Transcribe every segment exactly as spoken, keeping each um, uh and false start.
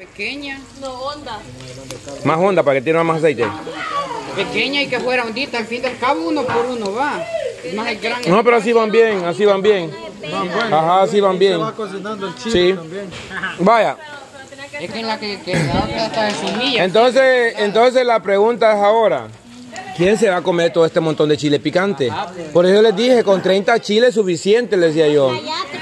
Pequeña. No, honda. Más honda para que tiene más aceite. Pequeña y que fuera hondita. Al fin del cabo uno por uno va. Más el gran. No, pero así van bien, así van bien. Ajá, así van bien. Se va cocinando el chile Sí. también. Vaya. Es que en la que, que la otra está de semilla. Entonces, entonces la pregunta es ahora. ¿Quién se va a comer todo este montón de chile picante? Por eso les dije, con treinta chiles es suficiente, les decía yo.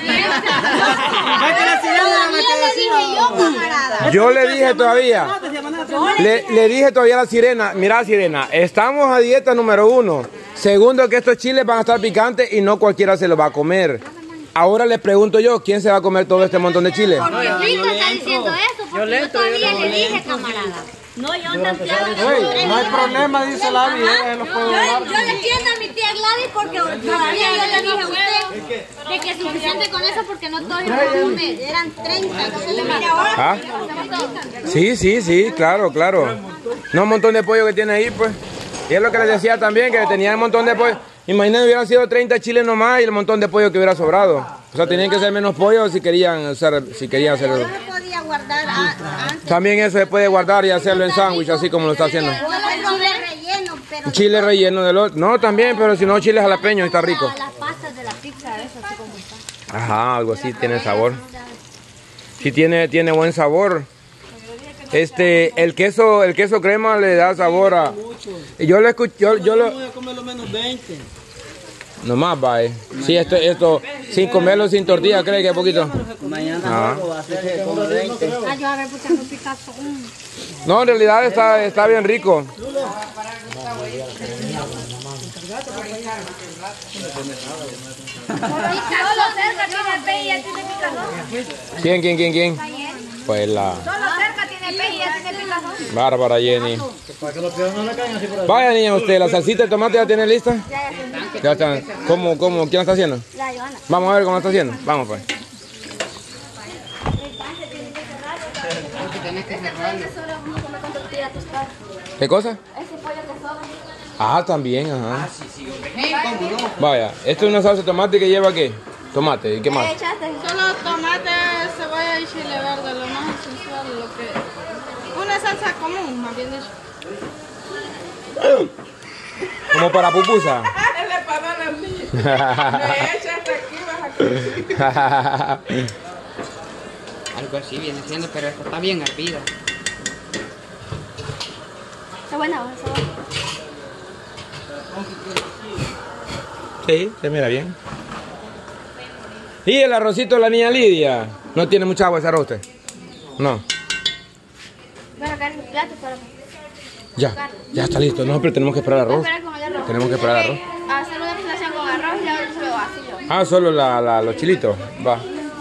Yo le dije todavía, le, le dije todavía a la sirena, mira sirena, estamos a dieta número uno. Segundo, que estos chiles van a estar picantes y no cualquiera se los va a comer. Ahora les pregunto yo, ¿quién se va a comer todo este montón de chiles? Porque Cristo está diciendo eso, porque yo todavía le dije, camarada. No, yo no entiendo. Hey, no hay problema, dice la vida. Yo, yo le entiendo a mi tía Gladys porque todavía yo le dije a usted de que es suficiente con eso porque no todos iban a comer. Eran treinta, entonces le mira ahora. ¿Ah? Sí, sí, sí, claro, claro. No un montón de pollo que tiene ahí, pues. Y es lo que les decía también, que tenían un montón de pollo. Imagínense, hubieran sido treinta chiles nomás y el montón de pollo que hubiera sobrado. O sea, tenían que ser menos pollo si querían hacer, si querían hacerlo. No se podía guardar antes. También eso se puede guardar y hacerlo en sándwich, así como lo está haciendo. Chile relleno, pero... Chile relleno de los... No, también, pero si no, chiles jalapeños, está rico. Las pastas de la pizza, eso así como está. Ajá, algo así, tiene sabor. Sí, tiene, tiene buen sabor. Este, el queso, el queso crema le da sabor a... Yo lo escuché, yo, yo lo... Voy a comer lo menos veinte. Nomás va, eh. Sí, esto, esto, sin comerlo sin tortilla, ¿cree que es poquito? Mañana algo va a hacer que come veinte. Ah, yo a ver, porque no picazo. No, en realidad está, está bien rico. Solo cerca tiene P y ya tiene picazón. ¿Quién, quién, quién, quién? Pues la Solo cerca tiene P y ya tiene picazón. bárbara Jenny. Para que los pies no le caigan así por ahí. Vaya niña, usted, ¿la salsita de tomate ya tiene lista? Ya está. ¿Cómo, cómo? ¿Quién la está haciendo? La Joana. Vamos a ver cómo la está haciendo. Vamos pues. Tienes que cerrarlo. ¿Qué cosa? Ese pollo que sobra. Ah, también, ajá. Vaya, esto es una salsa de tomate que lleva ¿qué? Tomate, ¿y qué más? Solo tomate, cebolla y chile verde, lo más esencial, lo que... Una salsa común, más bien dicho. Como para pupusa. Le paró a la niña. Me echa hasta aquí, baja aquí. Algo así viene siendo, pero esta está bien hervida. Está buena, está buena. Sí, se mira bien. ¿Y el arrocito de la niña Lidia? ¿No tiene mucha agua ese arroz usted? No. Bueno, acá en mi plato para... Ya, ya está listo. No, pero tenemos que esperar arroz. Esperar con el arroz. Tenemos que esperar arroz. Hacer una presentación con arroz y ahora se lo vacío. Ah, solo la, la, los chilitos. Va.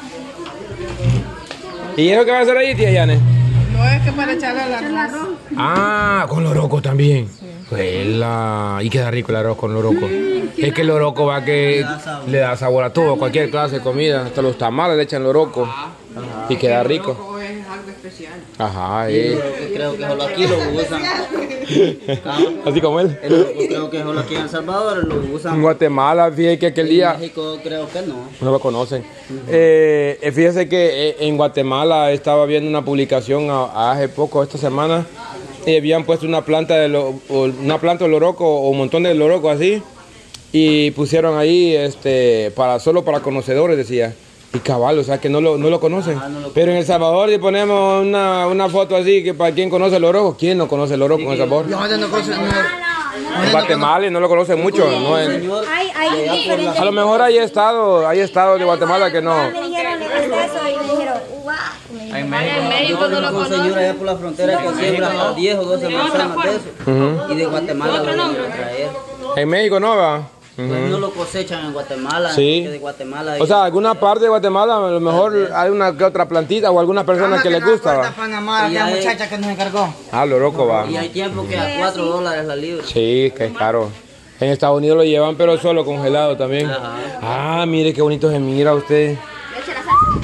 ¿Y eso qué va a hacer ahí, tía Yane? No es que para echarle al arroz. Ah, con loroco también. Juela. Y queda rico el arroz con loroco. Es que el loroco va que le da sabor a todo, cualquier clase de comida. Hasta los tamales le echan loroco. Y queda rico. Loco es algo especial. Ajá, eh. Creo que solo aquí lo usan. Así como él. El- Creo que solo aquí en El Salvador lo En usan. Guatemala, fíjese que aquel En día México creo que no. no lo conocen. Eh, fíjese que eh, en Guatemala estaba viendo una publicación a- hace poco, esta semana, y habían puesto una planta de lo- o una planta de loroco o un montón de loroco así, y pusieron ahí este para solo para conocedores, decía. Y cabal, o sea que no lo, no lo conocen. Ajá, no lo Pero en El Salvador le ponemos una, una foto así que para quien conoce el loroco. ¿Quién no conoce el loroco en El Salvador? No, ya no conozco. En Guatemala no lo conocen mucho. No es- Señor, Hay, hay diferentes... a lo mejor hay estado, hay estados de Guatemala que no. Me dijeron, le conté eso y me dijeron, guau. en México no lo conocen. Un señor allá por la frontera que siembra hasta diez o doce manzanas de eso. Y de Guatemala lo vienen a traer. En México no va. Pues no lo cosechan en Guatemala. Sí. Que de Guatemala. O sea, alguna parte de Guatemala, a lo mejor hay una que otra plantita o alguna persona que le gusta. va. Panamá, Y aquella hay- muchacha que nos encargó. Ah, loroco va. Y hay tiempo que a cuatro dólares la libra. Sí, que es caro. En Estados Unidos lo llevan, pero solo congelado también. Ajá. Ah, mire qué bonito se mira usted. Le eché la salsa.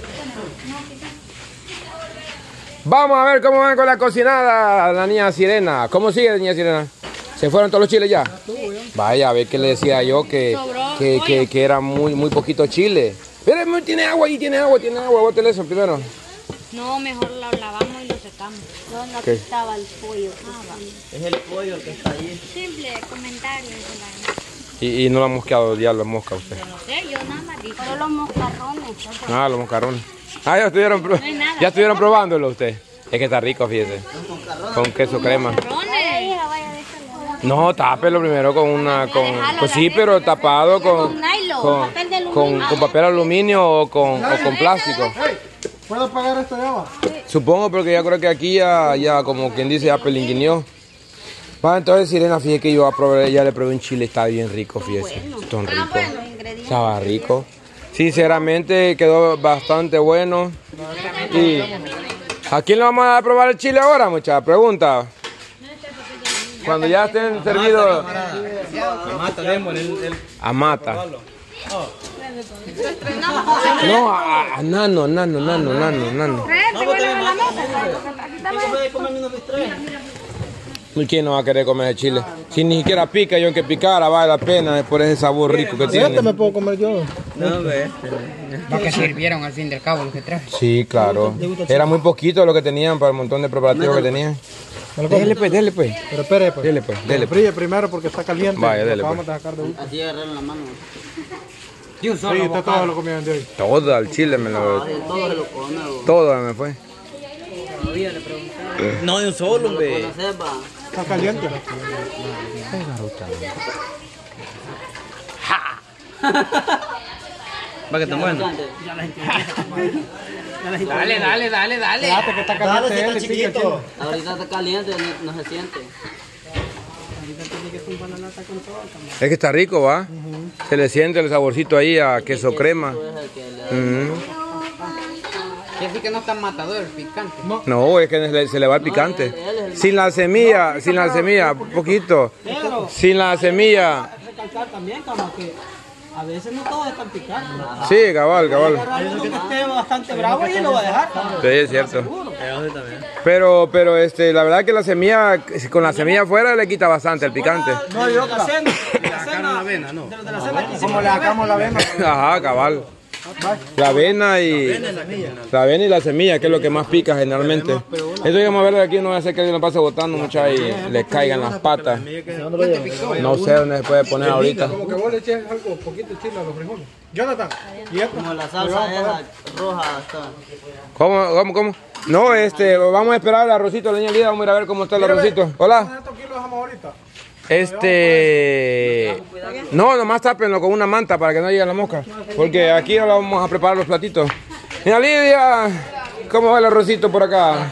Vamos a ver cómo van con la cocinada, la niña Sirena. ¿Cómo sigue la niña Sirena? ¿Se fueron todos los chiles ya? Vaya, a ver qué le decía yo, que, que, que, que era muy, muy poquito chile. Pero tiene agua ahí, tiene agua, tiene agua, bótele eso primero. No, mejor lo lavamos y lo secamos. No, no ¿Qué? estaba el pollo. Ah, va. Es el pollo que está ahí. Simple comentario. Y, y no lo ha mosqueado ya la mosca usted. No sé, yo nada más dije. Solo los moscarrones. Ah, los moscarrones. Ah, ya estuvieron, pro- No hay nada. ya estuvieron probándolo usted. Es que está rico, fíjese. Con queso crema. Moscarrones. No, tápelo primero con una, con, pues sí, pero tapado con, Con nylon, con, papel de aluminio. con, con papel aluminio o con, o con plástico. ¿Puedo pagar esto ya va? Supongo, porque ya creo que aquí ya, ya como quien dice, ya pelinguineó. Va, entonces, Sirena, fíjese que yo aprobé, ya le probé un chile, está bien rico, fíjese. Son ricos. Estaba rico. Sinceramente, quedó bastante bueno. Y ¿a quién le vamos a probar el chile ahora, muchacha? Pregunta. Cuando ya estén servidos. A Mata. No, a, a Nano, Nano, Nano, Nano, Nano. ¿Y quién no va a querer comer ese chile? Si ni siquiera pica, yo que picara vale la pena, es por ese sabor rico que tiene. Este me puedo comer yo. No, ve. Lo que sirvieron al fin del cabo, lo que traje. Sí, claro. Era muy poquito lo que tenían para el montón de preparativos que tenían. Dele pues, dele pues. Pero espere pues. Dele pues, dele pues. Fríe primero porque está caliente. Vaya, dele, Lo pues. Vamos a sacar de último. Así agarraron la mano. Y un Sí, solo usted todo lo comieron de hoy. Todo al chile me lo. Ay, todo se lo come. o- Todo me fue. No, de un solo, Con hombre. la cepa. Está caliente. Va que está bueno. Dale, dale, dale, dale. Fíjate que está caliente él y pica el chile. Ahorita está caliente, no, no se siente. Es que está rico, ¿va? Se le siente el saborcito ahí a queso crema. Tú es el que le da. Ujú. Que sí que no está matador, el picante. No, es que le- se le va el picante. Sin la semilla, sin la semilla, poquito. Sin la semilla. Recalcar también, como que a veces no todos están picando. Sí, cabal, cabal. Hay uno que esté bastante bravo y lo va a dejar. Sí, es cierto. Pero, pero este, la verdad que la semilla, con la semilla afuera le quita bastante el picante. No, yo la cena, la cena, la vena, no. De la cena que Como le sacamos la vena. Ajá, cabal. La avena y la avena y la semilla, que es lo que más pica generalmente. Esto vamos a ver de aquí, no va a hacer que alguien lo pase botando mucha y le caigan las patas. No sé dónde se puede poner ahorita. Como que vos le eches algo, poquito de chile a los frijoles. Jonathan. ¿Y esto? Como la salsa esa roja está. ¿Cómo, cómo, cómo? No, este, vamos a esperar el arrocito, la niña Lida, vamos a ir a ver cómo está el arrocito. Hola. ¿Esto aquí lo dejamos ahorita? Este, no, nomás tápenlo con una manta para que no llegue la mosca, porque aquí ahora vamos a preparar los platitos. Mira Lidia, ¿cómo va el arrocito por acá?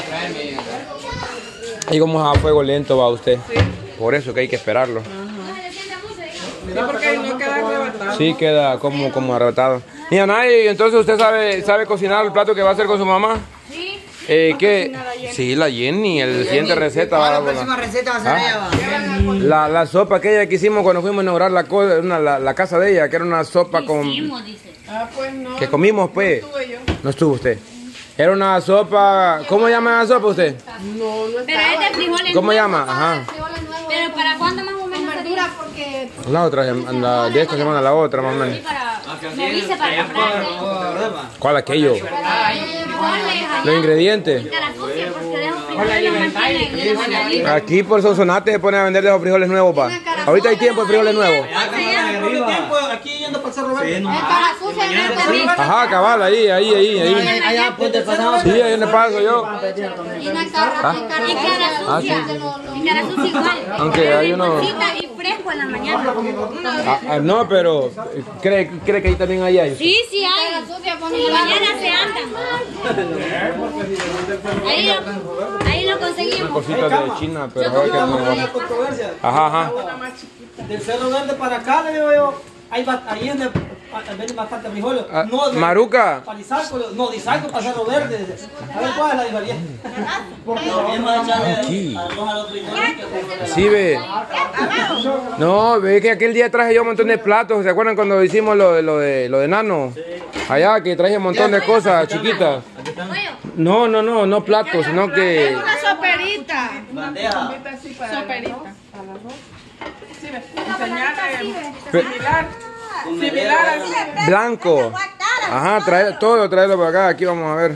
Y como es a fuego lento va usted, por eso que hay que esperarlo. Sí, porque no queda arrebatado. Sí, queda como, como arrebatado. Mira Nay, entonces usted sabe, sabe cocinar el plato que va a hacer con su mamá. Sí. Eh, ¿qué? Sí, la Jenny, el siguiente receta va a La próxima receta va a ser ¿Ah? ella, va. La, la sopa aquella que hicimos cuando fuimos a inaugurar la, co- una- la, la casa de ella, que era una sopa con... Hicimos, dice. Ah, pues no. que comimos, pues. No estuve yo. No estuvo usted. Era una sopa... ¿Cómo llama la sopa usted? No, no Pero es de frijoles ¿Cómo nuevos. llama? Ajá. Pero ¿para cuándo más o menos sería? porque La otra, sem- la, de esta semana la otra, más o menos. Sí, para... Me avise para comprar. ¿Cuál aquello? Los ingredientes. Cara sucia, porque dejo frijoles los mantienen. Aquí por Sonsonate se ponen a vender los frijoles nuevos, pa. Ahorita hay tiempo de frijoles nuevos. tiempo aquí yendo para el Cerro Verde. Cara sucia, no es Ajá, cabal, ahí, ahí, ahí, ahí. Allá, pues te pasamos. Sí, ahí le paso yo. Y cara Ah, sí. sucia. Y cara sucia igual. Aunque hay uno... Bolsita y fresco en la mañana. Ah, ah, no, pero eh, ¿cree, cree que ahí también hay ahí? Sí, sí hay. En la mañana se andan. Ahí lo, ahí lo conseguimos. Cositas de China, pero ahora que Vamos a la no... controversia. Ajá, ajá. Del Cerro Verde para acá, le digo yo, hay ba- ahí es donde venden bastante frijoles. Ah, No, de- Maruca. Para Lizalco, no, Lizalco para Cerro Verde. A ver cuál es la diferencia. Vamos a echarle Aquí. arroz a los frijoles que Sí, ve. No, ve que aquel día traje yo un montón de platos. ¿Se acuerdan cuando hicimos lo, de- lo de lo de Nano? Allá que traje un montón de cosas chiquitas. No, no, no, no platos, sino que... una soperita. bandeja. Soperita. Sí, ves, enseñarle Pe- similar. Similar así. Blanco. Ajá, trae todo, tráelo por acá. Aquí vamos a ver.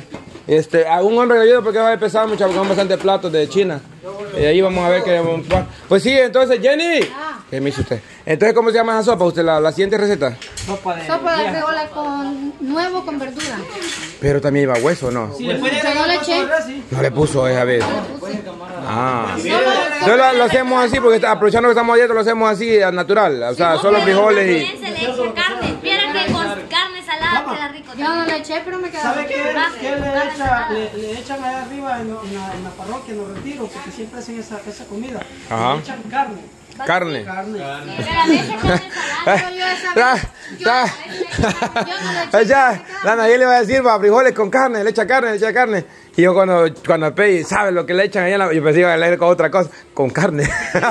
Este, a un hombre le ayuda porque va a empezar mucho, porque son bastantes platos de China. Y ahí vamos a ver qué vamos a probar. Pues sí, entonces, Jenny. ¿Qué me hizo usted? Entonces, ¿cómo se llama esa sopa? ¿Usted la, la siguiente receta? Sopa de... Sopa de frijoles con nuevo con verdura. Pero también lleva hueso, ¿no? Si le puede Pero no le eché. No le puso esa vez. Ah. Entonces lo, lo hacemos así, porque aprovechando que estamos abiertos, lo hacemos así, al natural. O sea, solo frijoles y... También se le echa carne. Vieran que con carne salada queda rico. Yo no le eché, pero me quedó. ¿Sabe qué, qué le, echa, le, le echan allá arriba en, en, la, en la parroquia, en los retiros? Porque siempre hacen esa, esa comida. Ajá. Le echan carne. Carne. Carne. Pero a veces con ensalada, yo esa vez- yo- Ya, yo no le eché. ya, la Nayeli le va a decir, va, frijoles con carne, le echa carne, le echa carne. Y yo cuando, cuando pedí, ¿sabe lo que le echan allá? Yo pensé que iba a leer con otra cosa, con carne.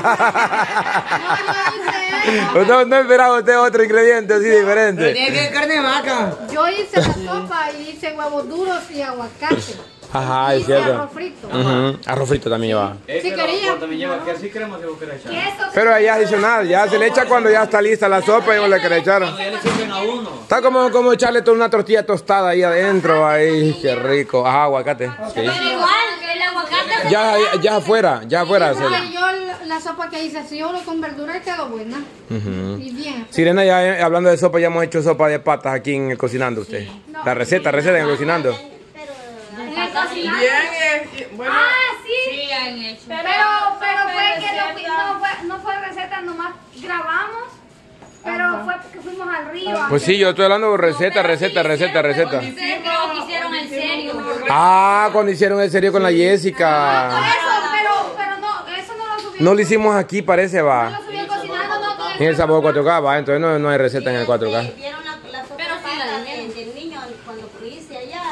No, no esperaba usted otro ingrediente así diferente. Tiene que ser carne de vaca. Yo hice la sopa y hice huevos duros y aguacate. Ajá, es Hice cierto. arroz frito. Ujú, arroz frito también lleva. Si quería. También lleva queso y crema si vos querés echar. Queso. Pero ahí es adicional, ya se le echa cuando ya está lista la sopa y vos le querés echar. Ya le sirven a uno. Está como, como echarle toda una tortilla tostada ahí adentro, ahí, qué rico. Ajá, aguacate. Sí. Pero igual, el aguacate. Ya, ya afuera, ya afuera. Igual, se- yo la- la sopa que hice así, solo con verduras quedó buena. Ujú. Y bien. Sirena, ya eh, hablando de sopa, ya hemos hecho sopa de patas aquí en el Cocinando usted. La receta, receta en el Cocinando. En el cocinado. Bien, bueno. Ah, sí. Pero, pero fue que no, fui- no fue, no fue receta, nomás grabamos. Pero fue porque fuimos al río. Pues sí, yo estoy hablando de receta, receta, receta, receta. Ustedes creo que hicieron en serio. Ah, cuando hicieron el serio con la Por Jessica. eso, pero, pero no, eso no lo subieron. No lo hicimos aquí, parece, No va. lo subieron cocinando, no. todo En el sabor cuatro K, va. Entonces no, no hay receta en el cuatro K. Vieron la, la sopa del, del niño cuando fuiste allá.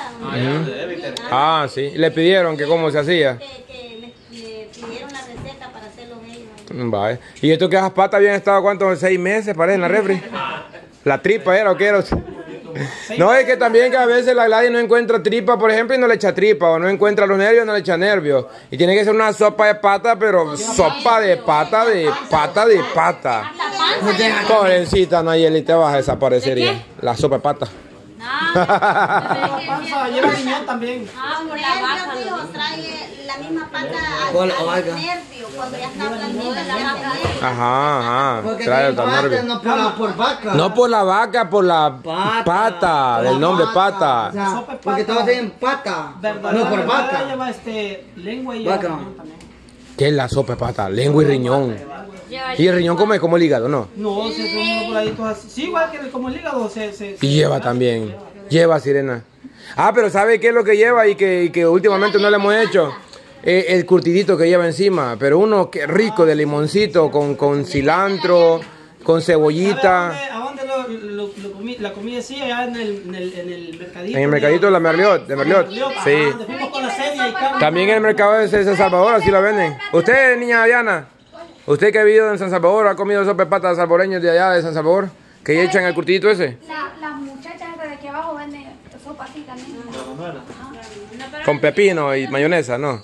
Ah, sí. Le pidieron que cómo se hacía. Que, que me, me pidieron la receta para hacerlo ellos. Vale. ¿Y esto que esas patas habían estado cuántos? ¿Seis meses, parece, en la refri? La tripa era o qué era. No, es que también que a veces la Gladys no encuentra tripa, por ejemplo, y no le echa tripa, o no encuentra los nervios, no le echa nervios. Y tiene que ser una sopa de pata, pero sopa de pata, de pata, de pata. Pobrecita Nayeli, te vas a desaparecer ya. La sopa de pata. La panza lleva riñón también. Ah, por Por la vaca. ejemplo, tío, trae la misma pata Con al, la al vaca. nervio, cuando ya está blandita la vaca. Ajá, ajá. Porque Trae tiene el pata, nervio. no por, la- por vaca. No por la vaca, por la Pata. pata, Por del la nombre vaca. pata. O sea, Sopa de porque pata. todos tienen pata. Verdad, No por verdadera vaca. lleva este, lengua y Vaca. riñón también. ¿Qué es la sopa de pata? Lengua y riñón. Y el riñón come como el hígado, ¿no? No, se son unos voladitos así. Sí, igual que el- como el hígado se... se, se- Y lleva también. Lleva, Sirena. Ah, pero ¿sabe qué es lo que lleva y que, y que últimamente no le hemos hecho? Eh, el curtidito que lleva encima. Pero uno que rico de limoncito con, con cilantro, con cebollita. ¿A dónde, a dónde lo, lo, lo comí, la comí así? Allá en el, en el, en el mercadito. En el mercadito de la Merliot, de Merliot. Sí. Ajá, donde fuimos con la serie y carne. También en el mercado de San Salvador así la venden. Usted, niña Diana, usted que ha vivido en San Salvador, ha comido sopa de patas salvadoreños de allá de San Salvador, que echan el curtidito ese. La- las muchachas de aquí abajo venden sopa así también. Con pepino y mayonesa, ¿no?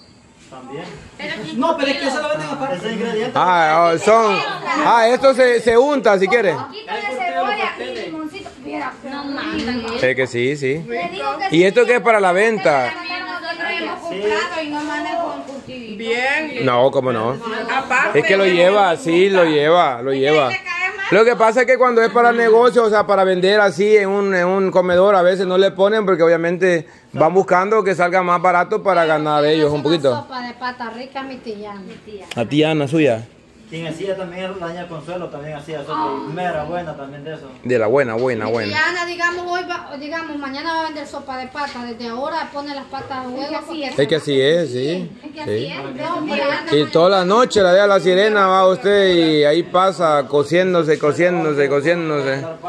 No, pero es que eso lo venden aparte. Ah, oh, son. Ah, esto se, se unta si quiere. Poquito de cebolla y limoncito. Viera, no mames. Es que sí, sí. Le digo que ¿Y esto qué es para la venta? nosotros hemos comprado y no mandan con curtidito. Bien. No, cómo no. Aparte. Es que lo lleva, sí, lo lleva, lo lleva. Lo que pasa es que cuando es para negocio, o sea, para vender así en un, en un comedor, a veces no le ponen porque obviamente van buscando que salga más barato para ganar ellos un poquito. Sopa de pata rica, mi tía. Mi tía. La tía Ana suya, Quien hacía también, la doña Consuelo también hacía sopa y mera buena también de eso. de la buena, buena, Mi buena. tía Ana, digamos, hoy va, o digamos, mañana va a vender sopa de pata. Desde ahora pone las patas a huevo. Así es. Es que así es, sí. Es que así sí. es. Veo, mira, anda Y toda la noche la deja la sirena, va usted y ahí pasa cociéndose, cociéndose, cociéndose. por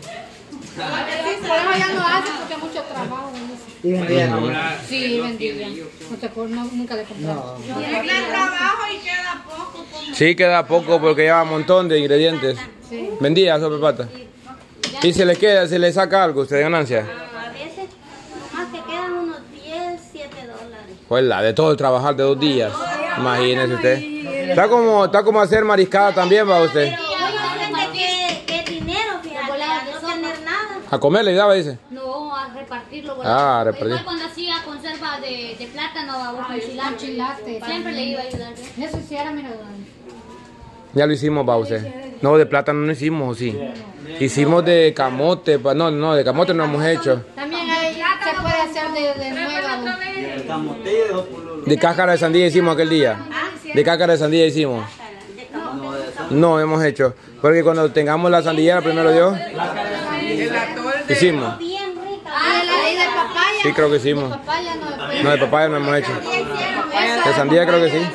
eso ya no hace porque es mucho trabajo. Y vendían. Sí, vendía. No te, no, nunca le compraba. Tiene trabajo y queda poco. Pues. Sí, queda poco porque lleva un montón de ingredientes. Vendía sopa de pata. Y se le queda, se le saca algo, usted de ganancia. A veces más te quedan unos diez, siete dólares. Pues la de todo el trabajar de dos días. Imagínese usted. Está como, está como hacer mariscada también, va usted. Pero hay gente que, que es dinero, fíjate, a no tener nada. A comer le daba, dice. No, a repartirlo. Ah, a repartir. Igual cuando hacía conserva de, de plátano o con chilate. Siempre le iba a ayudar. Eso sí era mira. Ya lo hicimos, Bause. No, de plátano no hicimos, sí. Hicimos de camote, pa- no, no, de camote no hemos hecho. También hay, se puede hacer de, de nueva. El camotillo, pululo. De cáscara de sandía hicimos aquel día. De cáscara de sandía hicimos. No hemos hecho. Porque cuando tengamos la sandía, primero Dios, hicimos. Ah, la de papaya. Sí, creo que hicimos. Papaya no de No, de papaya no hemos hecho. De sandía creo que sí.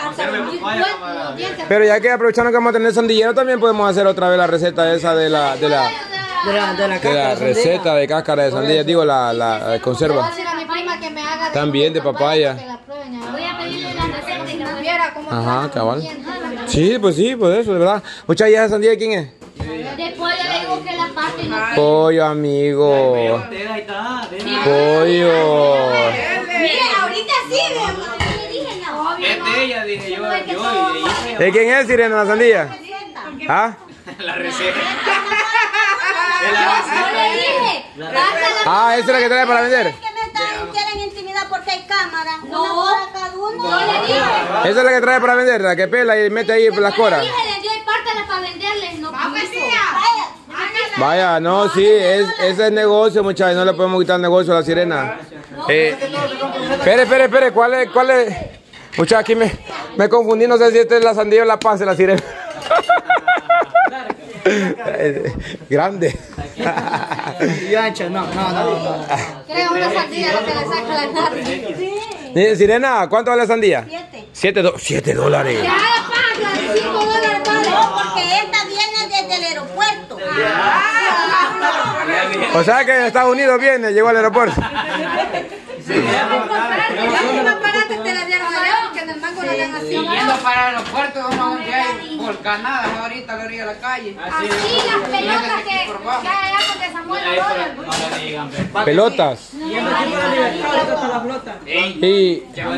Pero ya que aprovechando que vamos a tener sandillero, también podemos hacer otra vez la receta esa de la de la, De la, de la de cáscara la de sandía. receta de cáscara de sandía, digo la, la, la Voy conserva. a decir a mi prima que me haga También de papaya. que la prueben. Voy a pedirle la receta y la Viera cómo Ajá, cabal. Sí, pues sí, pues eso, de verdad. Muchachas, ¿y esa sandía de quién es? Después le digo que la parte no. Pollo, amigo. Ahí está, ven. Pollo. Mire, ahorita sí, mi amor. Le dije, no. Es de ella, dije yo, yo y ella. ¿De quién es, Sirena, la sandía? ¿Ah? La receta. Yo le dije, Ah, ¿esa es la que trae para vender? que me están, quieren intimidar porque hay cámara. No. Una hora cada uno. Yo le dije. ¿Esa es la que trae para vender? La que pela y mete ahí las coras. Yo le dije, le dio pártela para venderles, no quiso. Vaya, no, sí, es, ese es negocio, muchachos, no le podemos quitar el negocio a la Sirena. Eh, espere, espere, espere, ¿cuál es, cuál es? Muchachos, aquí me, me confundí, no sé si esta es la sandía o la paz de la Sirena. Grande. Y ancha, no, no, no, no. Creo una sandía lo que le saca la nariz. Eh, Sirena, ¿cuánto vale la sandía? Siete. Siete, do- siete dólares. Ya la paga, cinco dólares vale. No, porque esta viene desde el aeropuerto. O sea que de Estados Unidos viene, llegó al aeropuerto. La más barata te la dieron allá porque en el mango no dan así. Yendo para el aeropuerto, uno donde hay volcanadas ahorita a la orilla de la calle. Así las pelotas que que hay allá porque Samuel ahora. Pelotas. Y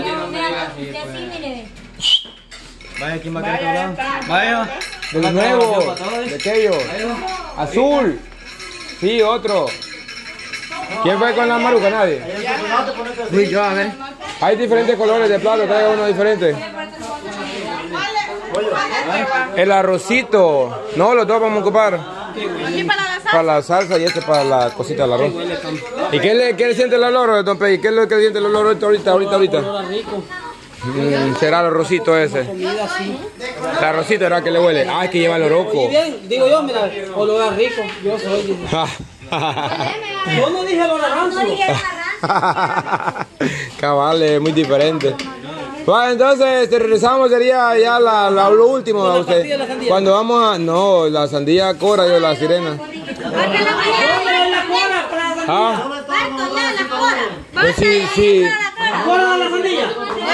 Vaya, ¿quién va a querer hablar? Vaya. de lo nuevo, de aquello. Azul. Sí, otro. ¿Quién fue con la maruca? Nadie. Fui yo, a ver. Hay diferentes colores de plato, traiga uno diferente. El arrocito. No, los dos vamos a ocupar. Aquí para la salsa. Para la salsa y este para la cosita del arroz. ¿Y qué le, qué le siente el olor, don Pei? ¿Qué es lo que siente el olor ahorita, ahorita, ahorita? Mm, será el arrocito ese. El arrocito era que le huele. Ah, es que lleva el oroco. Y bien, digo yo, mira, olor a rico. Yo soy. Yo no dije olor a rancio. Cabal, es muy diferente. Bueno, entonces, este, regresamos, sería ya la, la- lo último a usted. Cuando vamos a... No, la sandía cora, yo la Sirena. Ah, pues sí, sí. ¿Cora de la sandía?